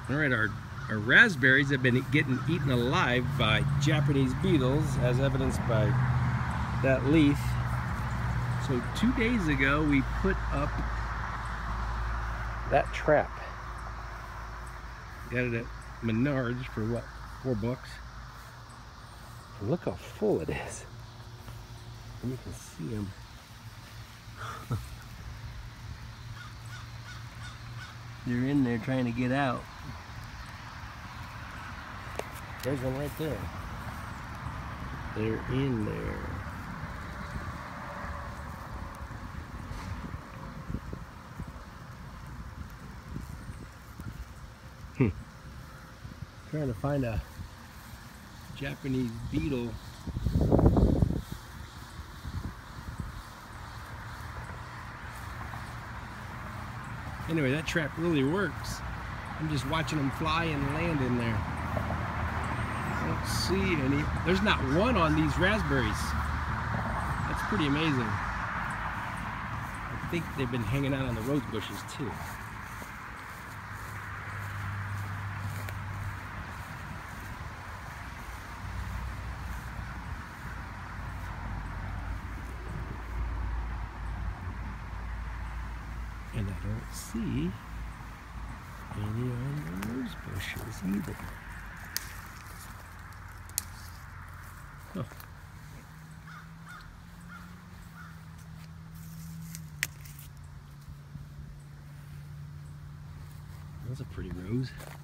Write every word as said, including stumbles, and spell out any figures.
All right, our, our raspberries have been getting eaten alive by Japanese beetles, as evidenced by that leaf. So two days ago, we put up that trap. Got it at Menards for what, four bucks? And look how full it is. And you can see them. They're in there trying to get out. There's one right there. They're in there. Hmm. Trying to find a Japanese beetle. Anyway, that trap really works. I'm just watching them fly and land in there. I don't see any. There's not one on these raspberries. That's pretty amazing. I think they've been hanging out on the rose bushes too. And I don't see any on the rose bushes either. Huh. That's a pretty rose.